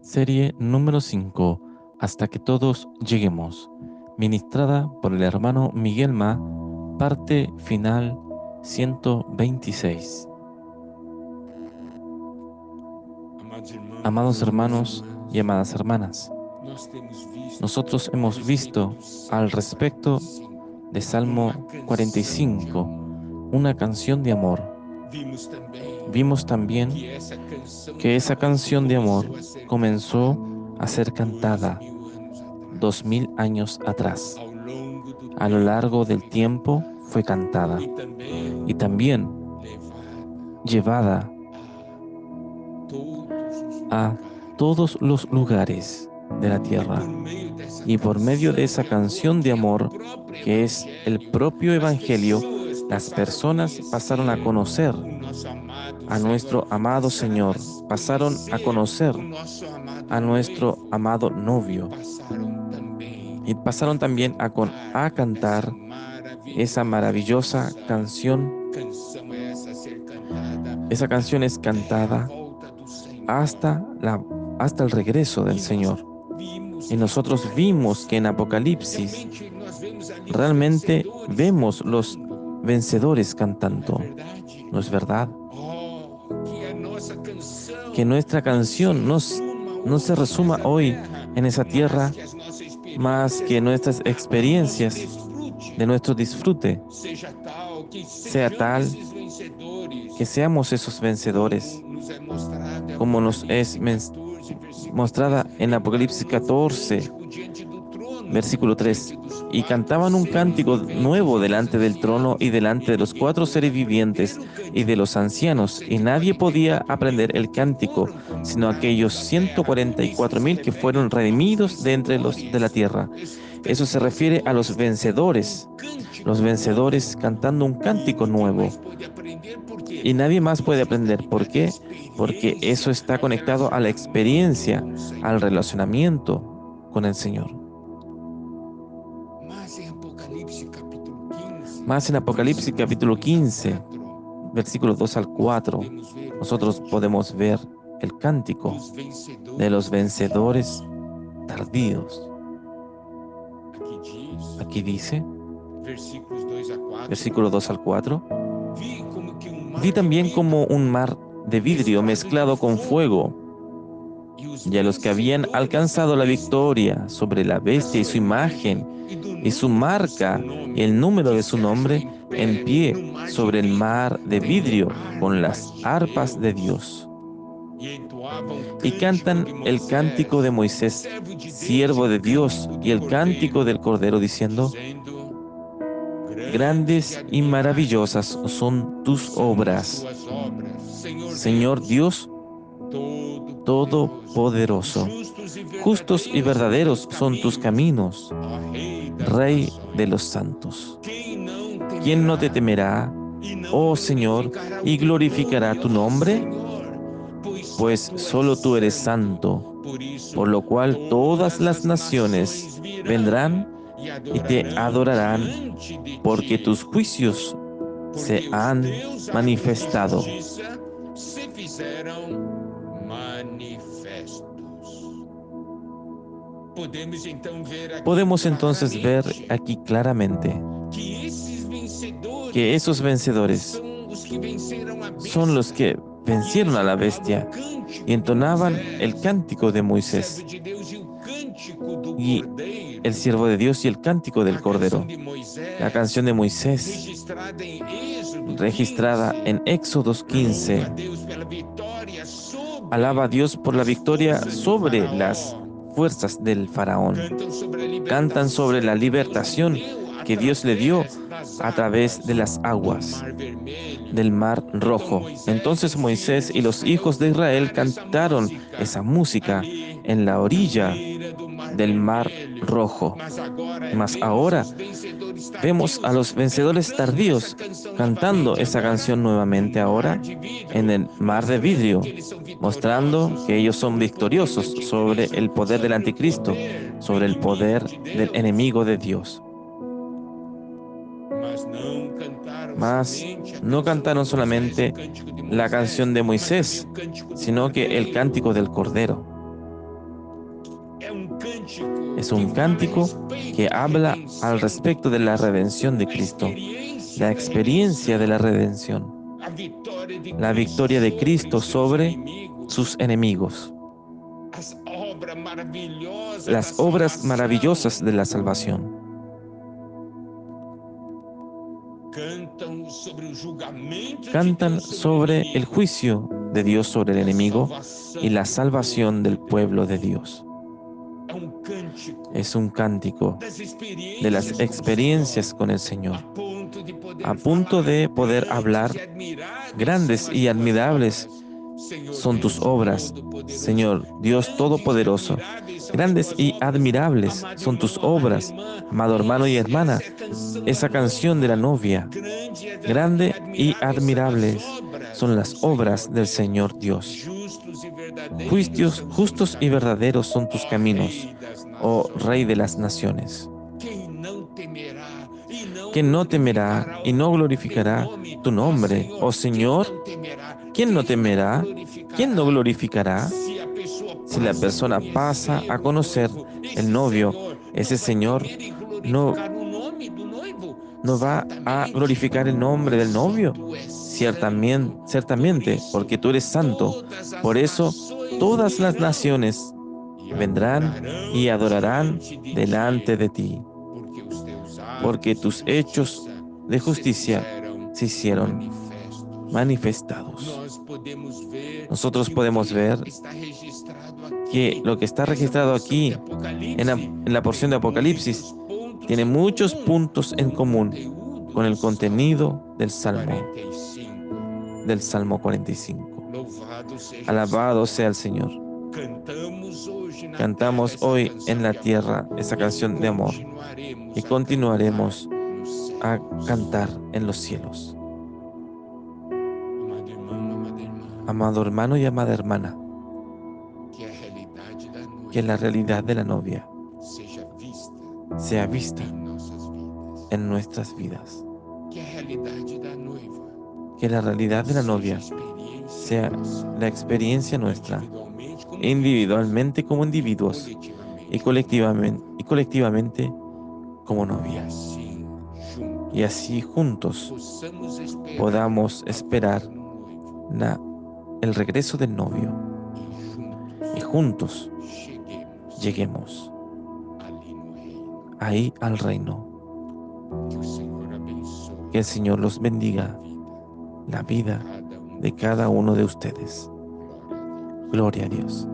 Serie número 5, Hasta que todos lleguemos, ministrada por el hermano Miguel Ma, parte final 126. Amados hermanos y amadas hermanas, nosotros hemos visto al respecto de Salmo 45, una canción de amor. Vimos también que esa canción de amor comenzó a ser cantada 2000 años atrás. A lo largo del tiempo fue cantada y también llevada a todos los lugares de la tierra. Y por medio de esa canción de amor, que es el propio Evangelio, las personas pasaron a conocer a nuestro amado Señor, pasaron a conocer a nuestro amado novio y pasaron también a cantar esa maravillosa canción. Esa canción es cantada hasta, hasta el regreso del Señor. Y nosotros vimos que en Apocalipsis realmente vemos los vencedores cantando. ¿No es verdad? Que nuestra canción no se resuma hoy en esa tierra más que nuestras experiencias de nuestro disfrute, sea tal que seamos esos vencedores, como nos es mostrada en Apocalipsis 14, versículo 3. Y cantaban un cántico nuevo delante del trono y delante de los 4 seres vivientes y de los ancianos, y nadie podía aprender el cántico, sino aquellos 144,000 que fueron redimidos de entre los de la tierra. Eso se refiere a los vencedores cantando un cántico nuevo. Y nadie más puede aprender. ¿Por qué? Porque eso está conectado a la experiencia, al relacionamiento con el Señor. Más en Apocalipsis capítulo 15, versículos 2 al 4, nosotros podemos ver el cántico de los vencedores tardíos. Aquí dice, versículo 2 al 4, vi también como un mar de vidrio mezclado con fuego, y a los que habían alcanzado la victoria sobre la bestia y su imagen, y su marca y el número de su nombre, en pie sobre el mar de vidrio con las arpas de Dios. Y cantan el cántico de Moisés, siervo de Dios, y el cántico del Cordero, diciendo, grandes y maravillosas son tus obras, Señor Dios Todopoderoso. Justos y verdaderos son tus caminos, Rey de los santos. ¿Quién no te temerá, oh Señor, y glorificará tu nombre? Pues solo tú eres santo, por lo cual todas las naciones vendrán y te adorarán, porque tus juicios se han manifestado. Podemos entonces ver aquí claramente que esos vencedores son los que vencieron a la bestia y entonaban el cántico de Moisés y el siervo de Dios y el cántico del Cordero. La canción de Moisés, registrada en Éxodo 15, alaba a Dios por la victoria sobre las fuerzas del faraón. Cantan sobre la libertación que Dios le dio a través de las aguas del Mar Rojo. Entonces Moisés y los hijos de Israel cantaron esa música en la orilla del Mar Rojo. Mas ahora vemos a los vencedores tardíos cantando esa canción nuevamente ahora en el Mar de Vidrio, mostrando que ellos son victoriosos sobre el poder del anticristo, sobre el poder del enemigo de Dios. Mas no cantaron solamente la canción de Moisés, sino que el cántico del Cordero. Es un cántico que habla al respecto de la redención de Cristo, la experiencia de la redención, la victoria de Cristo sobre sus enemigos, las obras maravillosas de la salvación. Cantan sobre el juicio de Dios sobre el enemigo y la salvación del pueblo de Dios. Es un cántico de las experiencias con el Señor, a punto de poder hablar: grandes y admirables son tus obras, Señor Dios Todopoderoso. Grandes y admirables son tus obras, amado hermano y hermana. Esa canción de la novia: grande y admirables son las obras del Señor Dios. Juicios justos y verdaderos son tus caminos, oh Rey de las naciones. ¿Quién no temerá y no glorificará tu nombre, oh Señor? ¿Quién no temerá? ¿Quién no glorificará? Si la persona pasa a conocer el novio, ese Señor no, no va a glorificar el nombre del novio. Ciertamente, porque tú eres santo. Por eso todas las naciones vendrán y adorarán delante de ti, porque tus hechos de justicia se hicieron manifestados. Nosotros podemos ver que lo que está registrado aquí en la porción de Apocalipsis tiene muchos puntos en común con el contenido del Salmo 45. Alabado sea el Señor. Cantamos hoy en la tierra esa canción de amor y continuaremos a cantar en los cielos. Amado hermano y amada hermana, que la realidad de la novia sea vista en nuestras vidas. Que la realidad de la novia sea la experiencia nuestra, individualmente como individuos y colectivamente como novia. Y así juntos podamos esperar el regreso del novio y juntos lleguemos ahí al reino. Que el Señor los bendiga la vida de cada uno de ustedes. Gloria a Dios.